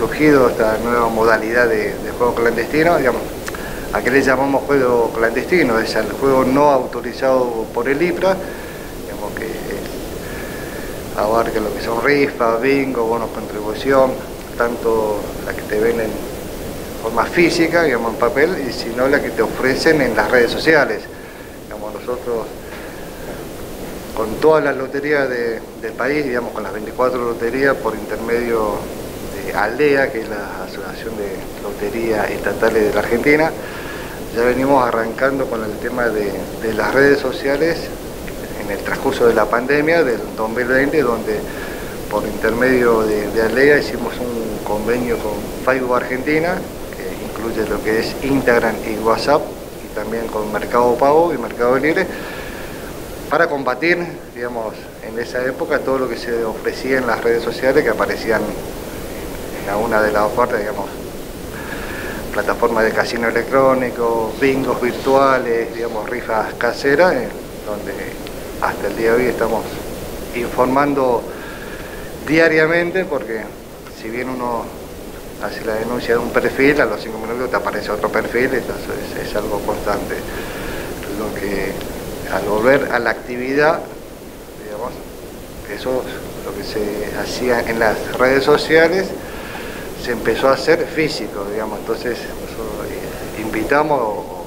surgido esta nueva modalidad de juego clandestino, digamos, a que le llamamos juego clandestino, es el juego no autorizado por el IPRA, digamos que abarca lo que son rifas, bingo, bonos contribución, tanto la que te venden en forma física, digamos en papel, y sino la que te ofrecen en las redes sociales. Digamos, nosotros con todas las loterías del país, digamos con las 24 loterías por intermedio de ALEA, que es la Asociación de Loterías Estatales de la Argentina, ya venimos arrancando con el tema de las redes sociales en el transcurso de la pandemia del 2020, donde por intermedio de ALEA hicimos un convenio con Facebook Argentina, que incluye lo que es Instagram y WhatsApp, y también con Mercado Pago y Mercado Libre, para combatir, digamos, en esa época todo lo que se ofrecía en las redes sociales que aparecían en alguna de las ofertas, digamos, plataformas de casino electrónico, bingos virtuales, digamos, rifas caseras, donde hasta el día de hoy estamos informando diariamente, porque si bien uno hace la denuncia de un perfil, a los 5 minutos te aparece otro perfil, entonces es algo constante. Lo que al volver a la actividad, digamos, eso lo que se hacía en las redes sociales se empezó a hacer físico, digamos, entonces nosotros invitamos o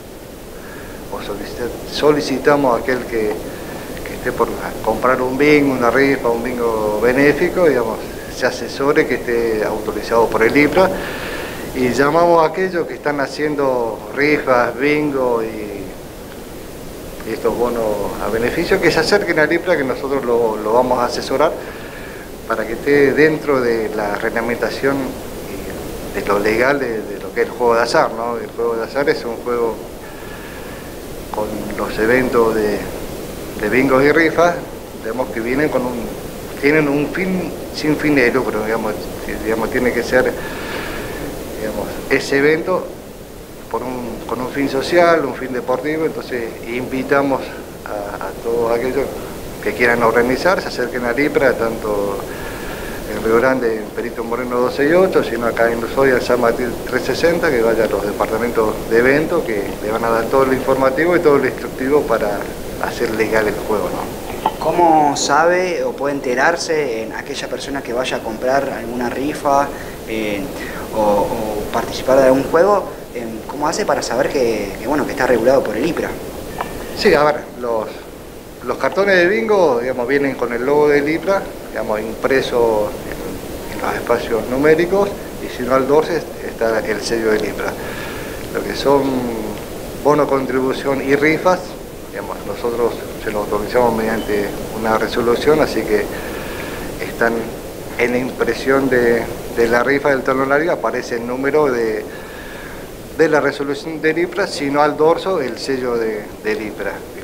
solicitamos a aquel que esté por comprar un bingo, una rifa, un bingo benéfico, digamos, se asesore que esté autorizado por el IPRA, y llamamos a aquellos que están haciendo rifas, bingo y estos bonos a beneficio, que se acerquen al IPRA, que nosotros lo vamos a asesorar para que esté dentro de la reglamentación y de lo legal de lo que es el juego de azar, ¿no? El juego de azar es un juego con los eventos de bingos y rifas, digamos, que vienen tienen un fin sin fin de lucro, digamos, tiene que ser, digamos, ese evento con un fin social, un fin deportivo. Entonces invitamos a todos aquellos que quieran organizar, se acerquen al IPRA, tanto en Río Grande, en Perito Moreno 268, sino acá en Ushuaia, en San Martín 360, que vaya a los departamentos de eventos, que le van a dar todo lo informativo y todo lo instructivo para hacer legal el juego, ¿no? ¿Cómo sabe o puede enterarse en aquella persona que vaya a comprar alguna rifa o participar de algún juego? ¿Cómo hace para saber que está regulado por el IPRA? Sí, a ver, los cartones de bingo, digamos, vienen con el logo del IPRA, digamos, impreso en los espacios numéricos, y si no al dorso está el sello del IPRA. Lo que son bono contribución y rifas, digamos, nosotros se los autorizamos mediante una resolución, así que están en la impresión de la rifa del talonario, aparece el número de la resolución del IPRA, sino al dorso el sello del IPRA.